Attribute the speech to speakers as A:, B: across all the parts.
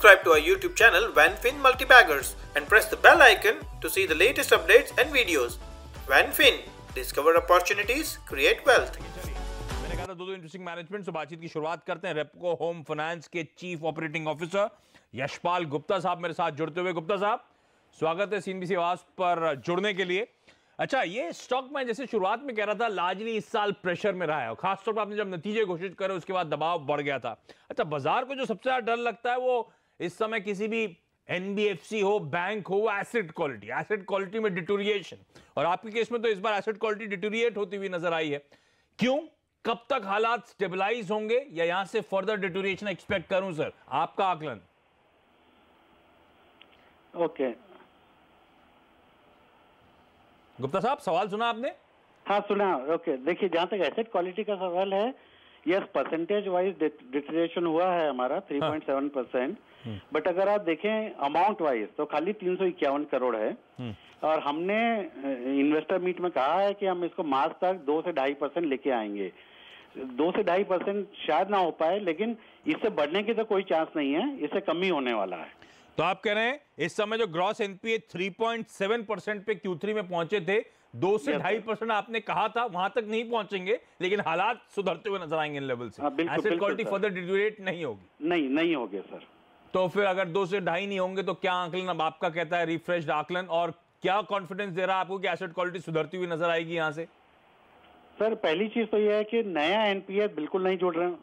A: subscribe to our YouTube channel VanFin Multibaggers and press the bell icon to see the latest updates and videos. VanFin, discover opportunities, create wealth.
B: मैंने कहा था दो interesting management से बातचीत की शुरुआत करते हैं। रेपको होम फाइनेंस के chief operating officer Yashpal Gupta साहब मेरे साथ जुड़ते हुए। गुप्ता साहब, स्वागत है सीएनबीसी आवाज पर जुड़ने के लिए। अच्छा, ये स्टॉक मैं जैसे शुरुआत में कह रहा था लार्जली इस साल प्रेशर में रहा है और खासतौर पर आपने जब नतीजे घोषित करे उसके बाद दबाव बढ़ गया था। अच्छा, बाजार को जो सबसे ज्यादा डर लगता है वो इस समय किसी भी एनबीएफसी हो, बैंक हो, एसेट क्वालिटी में डिटोरिएशन, और आपके केस में तो इस बार एसेट क्वालिटी डिटोरिएट होती हुई नजर आई है। क्यों, कब तक हालात स्टेबलाइज होंगे या यहां से फर्दर डिटोरिएशन एक्सपेक्ट करूं सर, आपका आकलन?
C: ओके
B: गुप्ता साहब, सवाल सुना आपने?
C: हाँ सुना। ओके, देखिए जहाँ तक एसेट क्वालिटी का सवाल है, यस परसेंटेज वाइज डिटरेशन हुआ है हमारा 3.7%, बट अगर आप देखें अमाउंट वाइज तो खाली 351 करोड़ है। और हमने इन्वेस्टर मीट में कहा है कि हम इसको मार्च तक 2 से 2.5% लेके आएंगे। 2 से 2.5% शायद ना हो पाए, लेकिन इससे बढ़ने की तो कोई चांस नहीं है, इससे कम ही होने वाला है।
B: तो आप कह रहे हैं इस समय जो ग्रॉस एनपीए 3.7% पे Q3 में पहुंचे थे, 2 से 2.5% आपने कहा था, वहां तक नहीं पहुंचेंगे, लेकिन हालात सुधरते हुए नजर आएंगे इन लेवल से। एसेट क्वालिटी फर्दर डिटोरिएट नहीं होगी? नहीं होगी सर। तो फिर अगर 2 से 2.5 नहीं होंगे तो क्या आकलन अब आपका कहता है, रिफ्रेश्ड आकलन, और क्या कॉन्फिडेंस दे रहा है आपको कि एसेट क्वालिटी सुधरती हुई नजर आएगी यहां से?
C: सर पहली चीज तो यह है कि नया एनपीए बिल्कुल नहीं जुड़ रहे।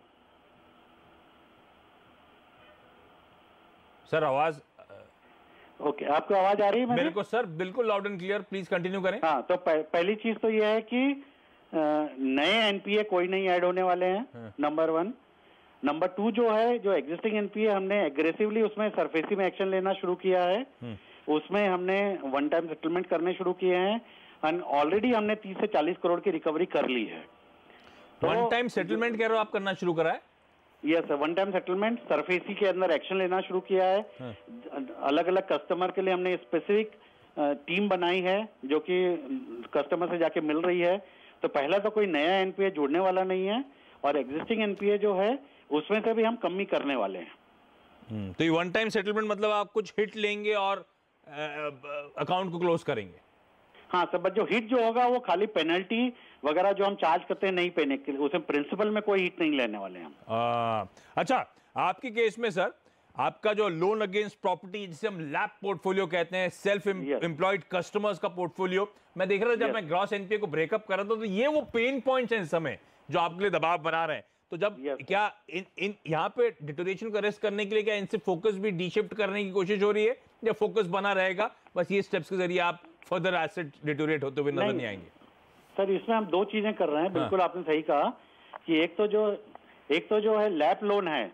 B: सर आवाज
C: ओके, आपको आवाज आ रही है?
B: मेरे को सर बिल्कुल loud and clear, please continue करें।
C: हाँ, तो पहली चीज तो यह है कि नए एनपीए कोई नहीं ऐड होने वाले हैं, नंबर 1। नंबर 2 जो है, जो एग्जिस्टिंग एनपीए हमने एग्रेसिवली उसमें सरफेसी में एक्शन लेना शुरू किया है। उसमें हमने वन टाइम सेटलमेंट करने शुरू किए हैं और ऑलरेडी हमने 30 से 40 करोड़ की रिकवरी कर ली है।
B: तो वन टाइम सेटलमेंट कह रहे हो आप करना शुरू करा है?
C: Yes, one time settlement SARFAESI के अंदर एक्शन लेना शुरू किया है। अलग अलग कस्टमर के लिए हमने स्पेसिफिक टीम बनाई है जो कि कस्टमर से जाके मिल रही है। तो पहला तो कोई नया एनपीए जोड़ने वाला नहीं है, और एग्जिस्टिंग एनपीए जो है उसमें से भी हम कम ही करने वाले हैं।
B: तो ये वन टाइम सेटलमेंट मतलब आप कुछ हिट लेंगे और अकाउंट को क्लोज करेंगे?
C: हाँ सर, बट जो हिट जो होगा वो खाली पेनल्टी वगैरह जो हम चार्ज करते हैं नहीं पेने के लिए, उसमें प्रिंसिपल में कोई हिट नहीं लेने वाले हम।
B: अच्छा, आपके केस में सर आपका जो लोन अगेंस्ट प्रॉपर्टी जिसे हम लैप पोर्टफोलियो कहते हैं, सेल्फ एम्प्लॉयड कस्टमर्स का पोर्टफोलियो, मैं देख रहा था जब मैं ग्रॉस एनपीए को ब्रेकअप कर रहा था तो ये वो पेन पॉइंट्स हैं इस समय जो आपके लिए दबाव बना रहे हैं। तो जब क्या इन यहाँ पे डिटोरिएशन को अरेस्ट करने के लिए क्या इनसे फोकस भी डीशिफ्ट करने की कोशिश हो रही है, या फोकस बना रहेगा, बस ये स्टेप्स के जरिए आप फर्दर एसेट डिटोरिएट होते हुए नजर नहीं आएंगे?
C: सर इसमें हम 2 चीजें कर रहे हैं। बिल्कुल आपने सही कहा कि एक तो जो है लैप लोन है,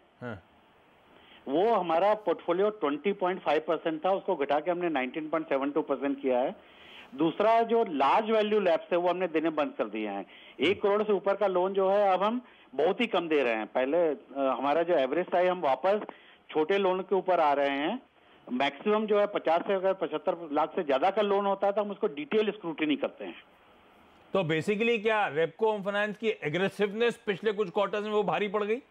C: वो हमारा पोर्टफोलियो 20.5% था, उसको घटा के हमने 19.72% किया है। दूसरा जो लार्ज वैल्यू लैप्स है वो हमने देने बंद कर दिए हैं। 1 करोड़ से ऊपर का लोन जो है अब हम बहुत ही कम दे रहे हैं। पहले हमारा जो एवरेज था हम वापस छोटे लोन के ऊपर आ रहे हैं। मैक्सिमम जो है 50 से अगर 75 लाख से ज्यादा का लोन होता है तो हम उसको डिटेल स्क्रूटिनी करते हैं।
B: तो बेसिकली क्या रेपको होम फाइनेंस की एग्रेसिवनेस पिछले कुछ क्वार्टर्स में वो भारी पड़ गई?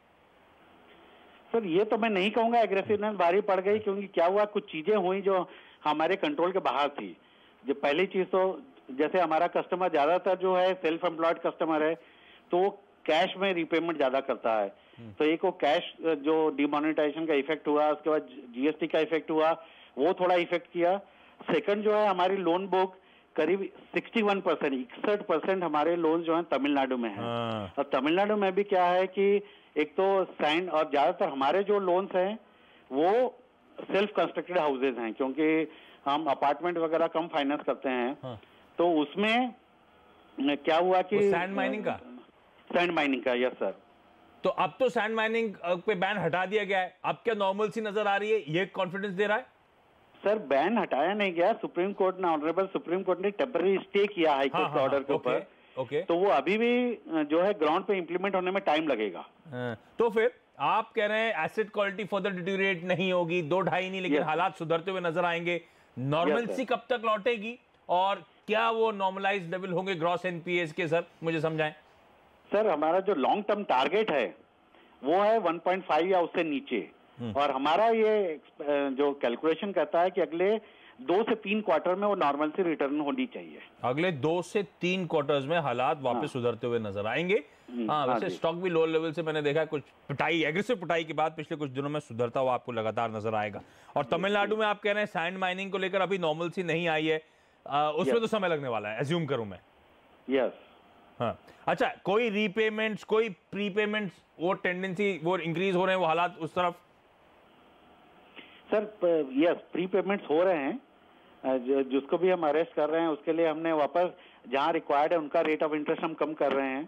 C: सर ये तो मैं नहीं कहूंगा एग्रेसिवनेस भारी पड़ गई, क्योंकि क्या हुआ, कुछ चीजें हुई जो हमारे कंट्रोल के बाहर थी। जो पहली चीज तो जैसे हमारा कस्टमर ज्यादातर जो है सेल्फ एम्प्लॉयड कस्टमर है, तो वो कैश में रीपेमेंट ज्यादा करता है। तो एक वो कैश जो डिमोनेटाइजेशन का इफेक्ट हुआ, उसके बाद जीएसटी का इफेक्ट हुआ, वो थोड़ा इफेक्ट किया। सेकंड जो है हमारी लोन बुक करीब 61% हमारे लोन जो है तमिलनाडु में है। और तमिलनाडु में भी क्या है कि एक तो साइन, और ज्यादातर हमारे जो लोन्स हैं वो सेल्फ कंस्ट्रक्टेड हाउसेज हैं, क्योंकि हम अपार्टमेंट वगैरह कम फाइनेंस करते हैं। तो उसमें क्या हुआ कि
B: सैंड माइनिंग का
C: यस सर।
B: तो अब तो सैंड माइनिंग पे बैन हटा दिया गया है, अब क्या नॉर्मल सी नजर आ रही है, ये कॉन्फिडेंस दे रहा है?
C: सर बैन हटाया नहीं गया, सुप्रीम कोर्ट ने, ऑनरेबल सुप्रीम कोर्ट ने टेम्पररी स्टे किया हाई कोर्ट के ऑर्डर के ऊपर। तो वो अभी भी जो है ग्राउंड पे इंप्लीमेंट होने में टाइम लगेगा।
B: तो फिर आप कह रहे हैं एसेट क्वालिटी फर्दर डिटोरिएट नहीं होगी, 2-2.5 नहीं, लेकिन हालात सुधरते हुए नजर आएंगे। नॉर्मलसी कब तक लौटेगी और क्या वो नॉर्मलाइज लेवल होंगे ग्रॉस एनपीएस के, सर मुझे समझाएं।
C: सर हमारा जो लॉन्ग टर्म टारगेट है वो है 1.5 या उससे नीचे। और हमारा ये जो कैलकुलेशन कहता है कि अगले 2 से 3 क्वार्टर में वो नॉर्मल सी रिटर्न होनी चाहिए।
B: अगले 2 से 3 क्वार्टर्स में हालात वापस सुधरते हुए नजर आएंगे। हाँ, वैसे स्टॉक भी लो लेवल से मैंने देखा कुछ पिटाई, एग्रेसिव पिटाई के बाद पिछले कुछ दिनों में सुधरता हुआ आपको लगातार नजर आएगा। और तमिलनाडु में आप कह रहे हैं सैंड माइनिंग को लेकर अभी नॉर्मल सी नहीं आई है, उसमें तो समय लगने वाला है, एज्यूम करूं मैं।
C: यस।
B: हाँ, अच्छा, कोई रीपेमेंट्स, कोई प्रीपेमेंट्स, वो टेंडेंसी वो इंक्रीज हो रहे हैं, वो हालात उस तरफ?
C: सर यस, प्रीपेमेंट्स हो रहे हैं, जिसको भी हम अरेस्ट कर रहे हैं उसके लिए हमने वापस जहां रिक्वायर्ड है उनका रेट ऑफ इंटरेस्ट हम कम कर रहे हैं।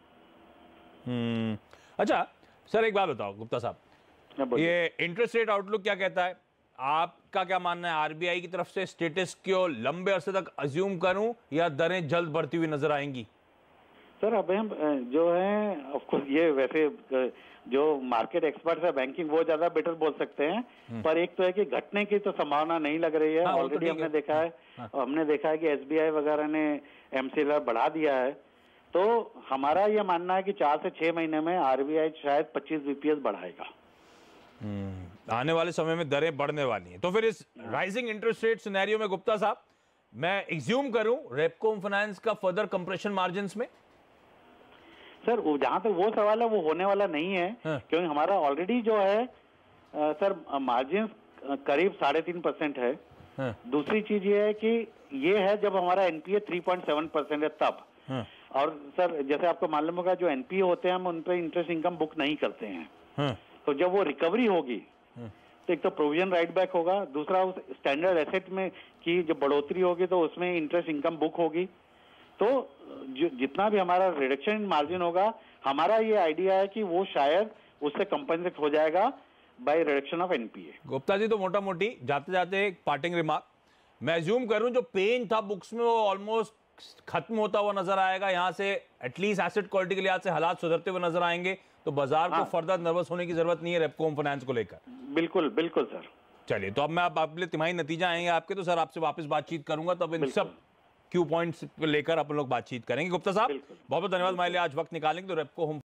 B: अच्छा सर, एक बात बताओ गुप्ता साहब, ये इंटरेस्ट रेट आउटलुक क्या कहता है? आपका क्या मानना है? आरबीआई की तरफ से स्टेटस क्यों लंबे अरसे तक अज्यूम करूं या दरें जल्द बढ़ती हुई नजर आएंगी?
C: सर अब हम जो है ऑफकोर्स ये वैसे जो मार्केट एक्सपर्ट्स है बैंकिंग वो ज्यादा बेटर बोल सकते हैं, पर एक तो है कि घटने की तो संभावना नहीं लग रही है। ऑलरेडी हमने देखा है, हमने देखा है कि एसबीआई वगैरह ने एमसीएलआर बढ़ा दिया है। तो हमारा ये मानना है कि 4 से 6 महीने में आरबीआई शायद 25 बीपीएस बढ़ाएगा।
B: आने वाले समय में दरें बढ़ने वाली हैं। तो फिर इस राइजिंग इंटरेस्ट रेट सिनेरियो में गुप्ता साहब, मैं एग्ज्यूम करूं रेपको होम फाइनेंस का फर्दर कंप्रेशन मार्जिन्स में?
C: सर जहां तक वो सवाल है वो होने वाला नहीं है। क्योंकि हमारा ऑलरेडी जो है सर मार्जिन करीब 3.5% है। दूसरी चीज ये है कि ये है जब हमारा एनपीए 3.7% है तब। और सर जैसे आपको मालूम होगा जो एनपीए होते हैं हम उन पर इंटरेस्ट इनकम बुक नहीं करते हैं। तो जब वो रिकवरी होगी तो एक तो प्रोविजन राइट बैक होगा, दूसरा उस स्टैंडर्ड एसेट में की जब बढ़ोतरी होगी तो उसमें इंटरेस्ट इनकम बुक होगी। तो जितना भी हमारा रिडक्शन इन मार्जिन होगा, हमारा ये आइडिया है कि वो शायद उससे कंपनसेट हो जाएगा by reduction of NPA.
B: Gupta ji, तो मोटा मोटी जाते जाते एक पार्टिंग रिमार्क, मैं अज्यूम करूं जो पेन था बुक्स में वो ऑलमोस्ट खत्म होता हुआ नजर आएगा, यहां से एटलीस्ट एसेट क्वालिटी के लिहाज से हालात सुधरते हुए नजर आएंगे, तो बाजार को फर्दर नर्वस होने की जरूरत नहीं है रेपको होम फाइनेंस को लेकर।
C: बिल्कुल बिल्कुल सर।
B: चलिए, तो अब मैं आपके तिमाही नतीजा आएंगे आपके, तो सर आपसे वापस बातचीत करूंगा, तब इन सब क्यू पॉइंट्स लेकर अपन लोग बातचीत करेंगे। गुप्ता साहब बहुत बहुत धन्यवाद हमारे लिए आज वक्त निकालेंगे। तो रेपको होम